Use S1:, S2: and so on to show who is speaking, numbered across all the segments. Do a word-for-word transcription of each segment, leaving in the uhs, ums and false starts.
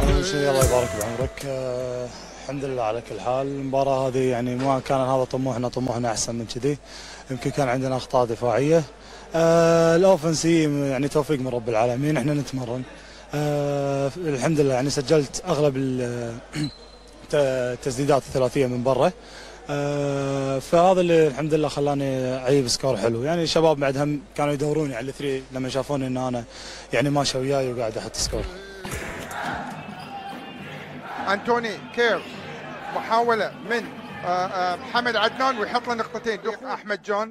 S1: أول شيء الله يبارك بعمرك. أه الحمد لله على كل حال. المباراة هذه يعني ما كان هذا طموحنا، طموحنا أحسن من كذي. يمكن كان عندنا أخطاء دفاعية. أه الأوفنسي يعني توفيق من رب العالمين، احنا نتمرن. أه الحمد لله يعني سجلت أغلب التسديدات الثلاثية من برا. أه فهذا اللي الحمد لله خلاني اعيب سكور حلو. يعني الشباب بعدهم كانوا يدوروني على الثري لما شافوني ان انا يعني ماشي وياي وقاعد احط سكور.
S2: أنتوني كير، محاولة من محمد عدنان ويحط له نقطتين. أحمد جون،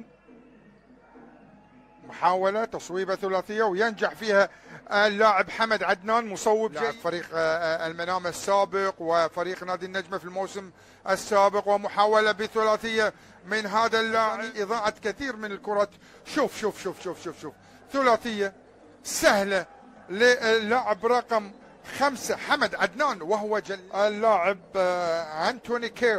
S2: محاولة تصويبة ثلاثية وينجح فيها اللاعب حمد عدنان، مصوب لاعب فريق المنامة السابق وفريق نادي النجمة في الموسم السابق، ومحاولة بثلاثية من هذا اللاعب. إضاعة كثير من الكرات. شوف شوف شوف شوف شوف شوف ثلاثية سهلة للاعب رقم خمسة حمد عدنان، وهو جل اللاعب أنتوني كير.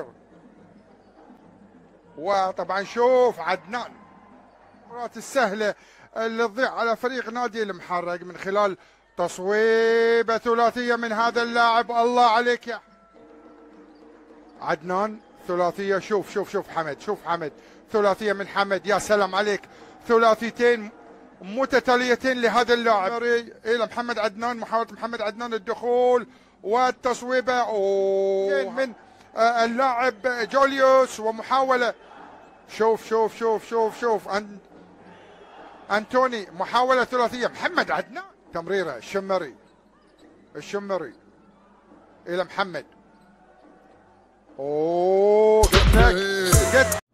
S2: وطبعا شوف عدنان الكرات السهلة اللي تضيع على فريق نادي المحرق من خلال تصويبة ثلاثية من هذا اللاعب. الله عليك يا عدنان، ثلاثية. شوف شوف شوف حمد، شوف حمد، ثلاثية من حمد. يا سلام عليك، ثلاثيتين متتاليتين لهذا اللاعب الى محمد عدنان. محاولة محمد عدنان الدخول والتصويبة أوه. من اللاعب جوليوس، ومحاولة. شوف شوف شوف شوف شوف أن... أنتوني، محاولة ثلاثية محمد عدنان. تمريرة الشمري، الشمري إلى محمد. أوه قلت لك.